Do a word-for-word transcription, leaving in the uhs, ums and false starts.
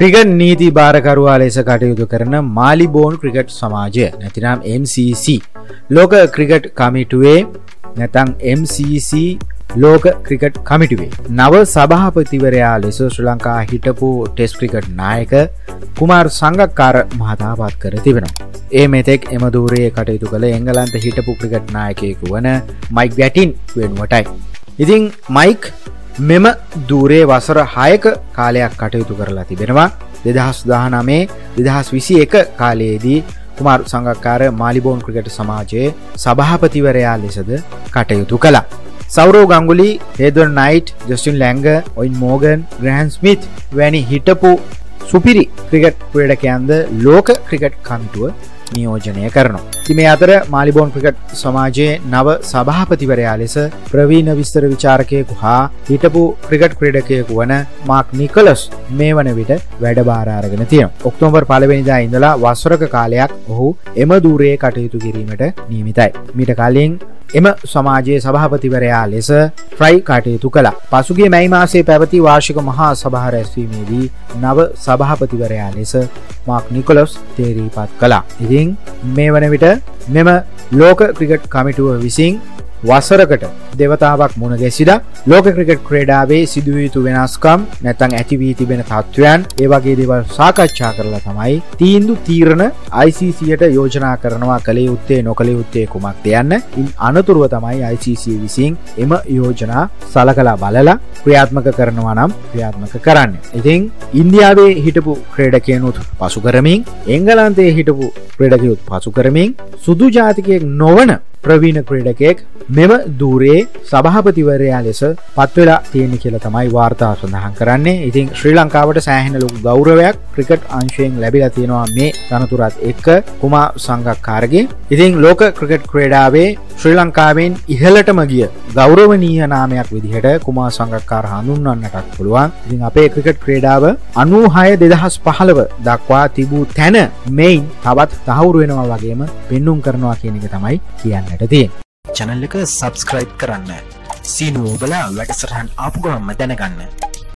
Cricket නීති භාරකරුවා ලෙස කටයුතු කරන මාලිබෝන් ක්‍රිකට් සමාජය නැතිනම් M C C ලෝක ක්‍රිකට් කමිටුවේ නැත්නම් M C C ලෝක ක්‍රිකට් කමිටුවේ නව සභාපතිවරයා ලෙස ශ්‍රී ලංකා හිටපු ටෙස්ට් ක්‍රිකට් නායක කුමාර් සංගක්කාර මහතා පත් කර තිබෙනවා. ඒ මෙතෙක් එම ධූරයේ කටයුතු කළ එංගලන්ත හිටපු ක්‍රිකට් නායකයෙකු වන මයික් බැටින් වෙනුවටයි. ඉතින් මයික් මෙම ධූරයේ වසර හයක කාලයක් කටයුතු කරලා තිබෙනවා. දෙදහස් දහනවය දෙදහස් විසි එක කාලයේදී කුමාර් සංගක්කාර මාලිබෝන් ක්‍රිකට් සමාජයේ සභාපතිවරයා ලෙසද කටයුතු කළා. Sourav Ganguly, Heather Knight, Justin Langer, Eoin Morgan, Graeme Smith වැනි හිටපු සුපිරි ක්‍රිකට් ක්‍රීඩකයන්ද ලෝක ක්‍රිකට් කමිටුව නියෝජනය කරනවා. ඉතින් මේ අතර මාලිබෝන් ක්‍රිකට් සමාජයේ නව සභාපතිවරයා ලෙස ප්‍රවීණ විස්තර විචාරකයෙකු හා හිටපු ක්‍රිකට් ක්‍රීඩකයෙකු වන මාක් නිකොලස් මේ වන විට වැඩභාර අරගෙන තියෙනවා. ඔක්තෝබර් පළවෙනිදා ඉඳලා වසරක කාලයක් ඔහු එම ධූරයේ කටයුතු කිරීමට නියමිතයි. මීට කලින් එම සමාජයේ සභාපතිවරයා ලෙස ෆ්‍රයි කටයුතු කළා. පසුගිය මැයි මාසයේ පැවති වාර්ෂික මහා සභා රැස්වීමේදී නව සභාපතිවරයා ලෙස මාක් නිකොලස් තේරීපත් කළා. ඉතින් මේ වන විට මෙම ලෝක ක්‍රිකට් කමිටුව විසින් වසරකට දෙවතාවක් මුණ ගැසිලා ලෝක ක්‍රිකට් ක්‍රීඩාවේ සිදුවිය යුතු වෙනස්කම් නැත්නම් ඇති වී තිබෙන තත්ත්වයන් ඒ වගේ දේවල් සාකච්ඡා කරලා තමයි තීන්දුව තීරණ I C C යට යෝජනා කරනවා කලේ යුත්තේ නොකලේ යුත්තේ කුමක්ද යන්න. ඉන් අනතුරුව තමයි I C C විසින් එම යෝජනා සලකලා බලලා ක්‍රියාත්මක කරනවා නම් ක්‍රියාත්මක කරන්නේ. ඉතින් ඉන්දියාවේ හිටපු ක්‍රීඩකයනුත් පසු කරමින් එංගලන්තයේ හිටපු ක්‍රීඩකයොත් පසු කරමින් සුදු ජාතිකයෙක් නොවන ප්‍රවීණ ක්‍රීඩකයෙක් මෙම ධූරයේ සභාපතිවරයා ලෙස පත් වෙලා තියෙන කියලා තමයි වාර්තා සඳහන් කරන්නේ. ඉතින් ශ්‍රී ලංකාවට සෑහෙන ලොකු ගෞරවයක් ක්‍රිකට් අංශයෙන් ලැබිලා තියෙනවා මේ තනතුරත් එක්ක කුමාර් සංගක්කාරගේ. ඉතින් ලෝක ක්‍රිකට් ක්‍රීඩාවේ ශ්‍රී ලංකාවෙන් ඉහළටම ගිය ගෞරවනීය නාමයක් විදිහට කුමාර් සංගක්කාර හඳුන්වන්නටත් පුළුවන්. ඉතින් අපේ ක්‍රිකට් ක්‍රීඩාව අනූහය දෙදහස් පහළව දක්වා තිබූ තැන මෙයින් තවත් තහවුරු වෙනවා වගේම පෙන්눔 කරනවා කියන එක තමයි කියන්නට තියෙන්නේ. channel එක subscribe කරන්න. සීනුව ඔබලා වැඩසටහන් ආපු ගමන්ම දැනගන්න.